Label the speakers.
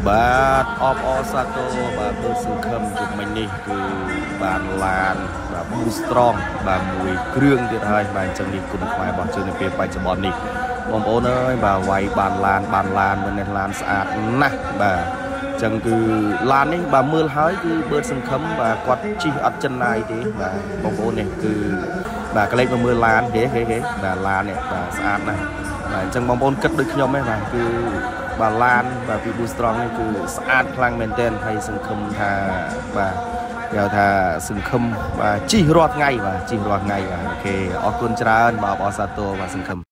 Speaker 1: បាទអបអសាទរបាទមើលសង្ឃឹមជុំមិញនេះគឺបានឡានបាទ Boost Strong បាទមួយគ្រឿងទៀតហើយបាទអញ្ចឹងនេះគុណខ្មែររបស់យើងនៅពេលបច្ចុប្បន្ននេះបងប្អូនអើយបាទវាយបានឡានមើលនេះឡានស្អាតណាស់បាទអញ្ចឹងគឺឡាននេះបាទមើលហើយគឺបើសង្ឃឹមបាទគាត់ជិះអត់ចិនណាយទេបាទបងប្អូននេះគឺបាទកលេចមកមើលឡានគេបាទឡាននេះបាទស្អាតណាស់បាទអញ្ចឹងបងប្អូនគិតដូចខ្ញុំដែរបាទគឺបាទឡានបាទពី Boost Strong នេះគឺស្អាតខ្លាំងមែនទែនហើយសង្ឃឹមថាបាទគេហៅថាសង្ឃឹមបាទជិះរាល់ថ្ងៃបាទជិះរាល់ថ្ងៃបាទអូខេអរគុណច្រើនបាទអបអរសាទរបាទសង្ឃឹម